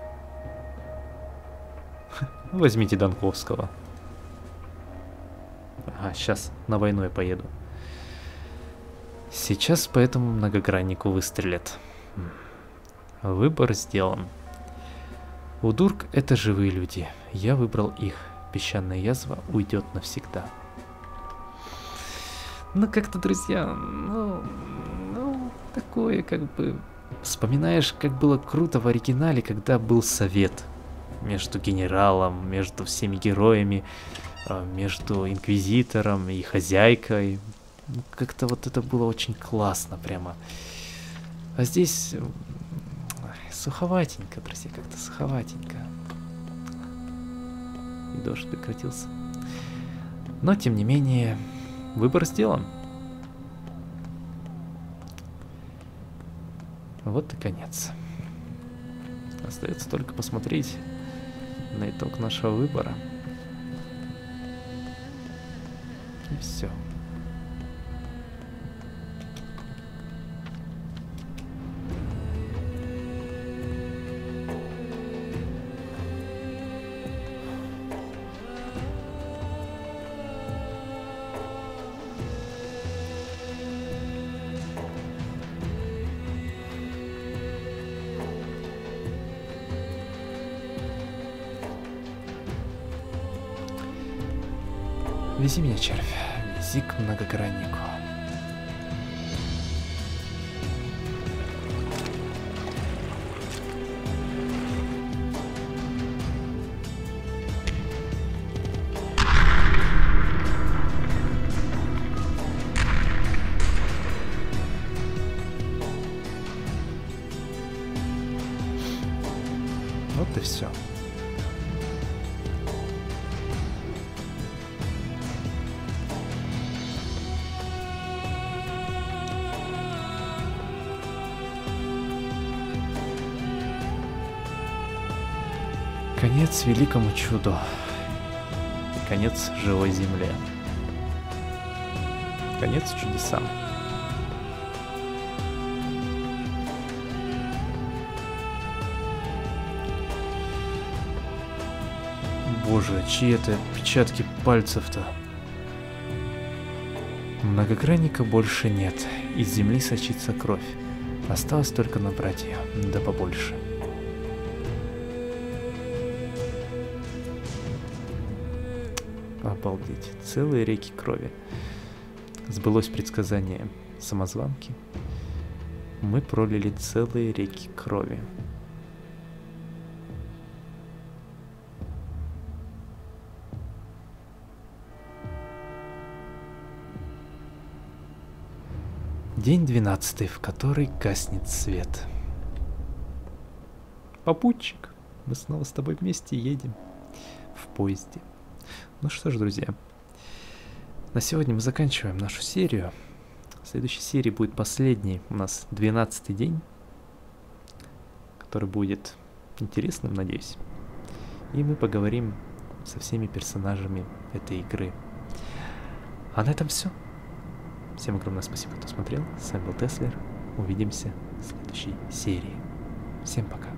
Возьмите Донковского. Ага, сейчас на войну я поеду. Сейчас по этому многограннику выстрелят. Выбор сделан. Удурк — это живые люди. Я выбрал их. Песчаная язва уйдет навсегда. Ну как-то, друзья, ну, ну, такое как бы... Вспоминаешь, как было круто в оригинале, когда был совет между генералом, между всеми героями, между инквизитором и хозяйкой. Как-то вот это было очень классно прямо. А здесь суховатенько, друзья, как-то суховатенько. И дождь прекратился. Но, тем не менее, выбор сделан. Вот и конец. Остается только посмотреть на итог нашего выбора. И все. Вези меня, червь, вези к многограннику. Вот и все. Конец великому чуду. Конец живой земле. Конец чудесам. Боже, чьи это отпечатки пальцев-то? Многогранника больше нет. Из земли сочится кровь. Осталось только набрать ее, да побольше. Обалдеть. Целые реки крови. Сбылось предсказание самозванки. Мы пролили целые реки крови. День двенадцатый, в который гаснет свет. Попутчик, мы снова с тобой вместе едем в поезде. Ну что ж, друзья, на сегодня мы заканчиваем нашу серию. В следующей серии будет последний, у нас двенадцатый день, который будет интересным, надеюсь. И мы поговорим со всеми персонажами этой игры. А на этом все. Всем огромное спасибо, кто смотрел. С вами был Теслер. Увидимся в следующей серии. Всем пока.